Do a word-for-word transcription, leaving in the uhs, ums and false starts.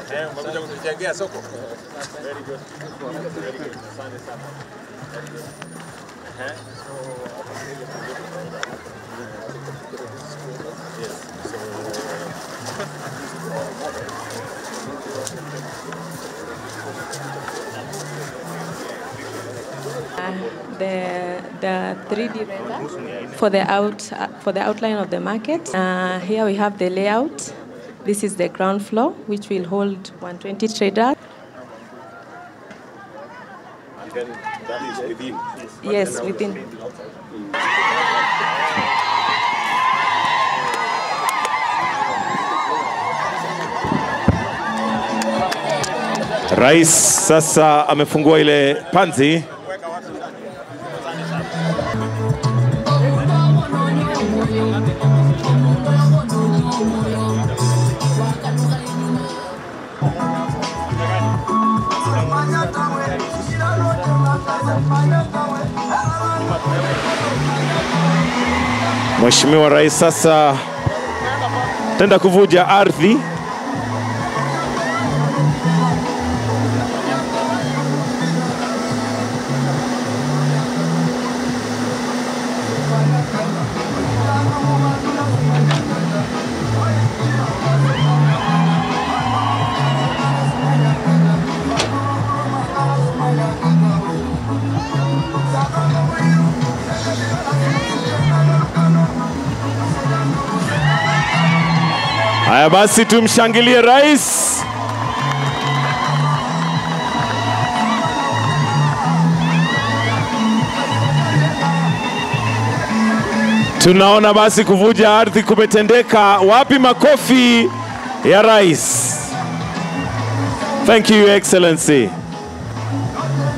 Eh, umekuja kutuchangia soko. Very good. Very good. Asante sana. Eh? Yes. Uh, the the three D render for the out uh, for the outline of the market. Uh, here we have the layout. This is the ground floor, which will hold one hundred twenty traders. And then that is within. Yes, within. Rais sasa amefungua ile panzi. Mheshimiwa Rais sasa tenda kuvuja ardhi. Haya basi tumshangilie rais. Tunaona basi kuvuja ardhi kumetendeka. Wapi makofi ya rais? Thank you, Your Excellency.